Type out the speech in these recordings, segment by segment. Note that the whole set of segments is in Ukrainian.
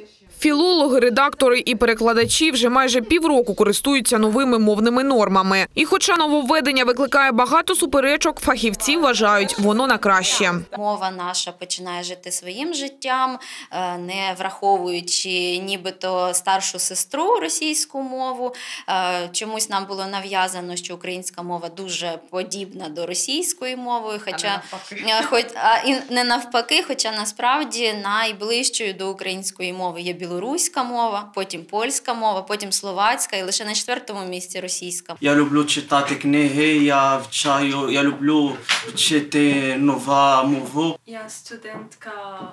Філологи, редактори і перекладачі вже майже півроку користуються новими мовними нормами. І хоча нововведення викликає багато суперечок, фахівці вважають, воно на краще. Мова наша починає жити своїм життям, не враховуючи нібито старшу сестру російську мову. Чомусь нам було нав'язано, що українська мова дуже подібна до російської мови, не навпаки, хоча насправді найближчою до української мови є білоруська мова, потім польська мова, потім словацька і лише на 4-му місці російська. Я люблю читати книги, я люблю вчити нову мову. Я студентка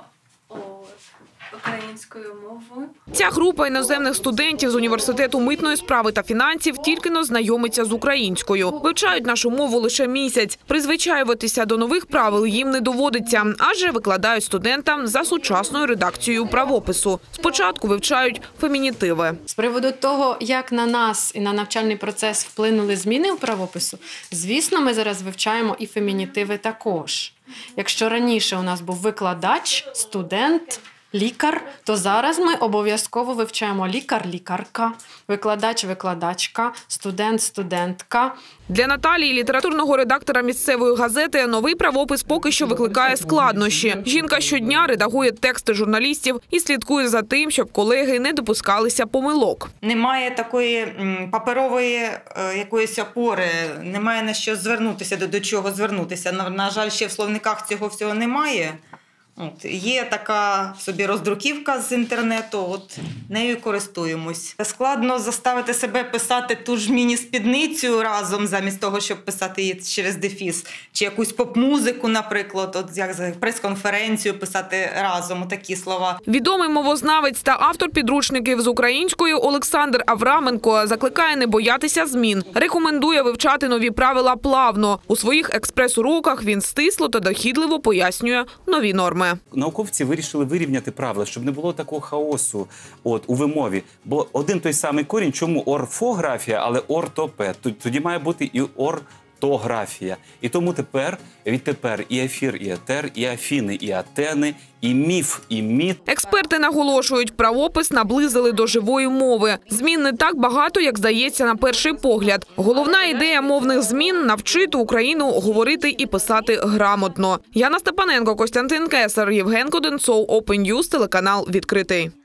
українською мовою. Ця група іноземних студентів з університету митної справи та фінансів тільки-но знайомиться з українською. Вивчають нашу мову лише місяць. Призвичаюватися до нових правил їм не доводиться, адже викладають студентам за сучасною редакцією правопису. Спочатку вивчають фемінітиви. З приводу того, як на нас і на навчальний процес вплинули зміни у правопису, звісно, ми зараз вивчаємо і фемінітиви також. Якщо раніше у нас був викладач, студент, лікар, то зараз ми обов'язково вивчаємо лікар-лікарка, викладач-викладачка, студент-студентка. Для Наталії, літературного редактора місцевої газети, новий правопис поки що викликає складнощі. Жінка щодня редагує тексти журналістів і слідкує за тим, щоб колеги не допускалися помилок. Немає такої паперової якоїсь опори, немає на що звернутися, до чого звернутися. На жаль, ще в словниках цього всього немає. Є така собі роздруківка з інтернету, нею користуємось. Складно заставити себе писати ту ж міні-спідницю разом, замість того, щоб писати її через дефіс. Чи якусь поп-музику, наприклад, як прес-конференцію писати разом, такі слова. Відомий мовознавець та автор підручників з українською Олександр Авраменко закликає не боятися змін. Рекомендує вивчати нові правила плавно. У своїх експрес-уроках він стисло та дохідливо пояснює нові норми. Науковці вирішили вирівняти правила, щоб не було такого хаосу у вимові. Бо один той самий корінь, чому орфографія, але ортопед. Тоді має бути і ортографія. І тому відтепер і ефір, і етер, і афіни, і атени, і міф, і міт. Експерти наголошують, правопис наблизили до живої мови. Змін не так багато, як здається на перший погляд. Головна ідея мовних змін – навчити Україну говорити і писати грамотно. Яна Степаненко, Костянтин Кесар, Євген Коденцов, Open News, телеканал «Відкритий».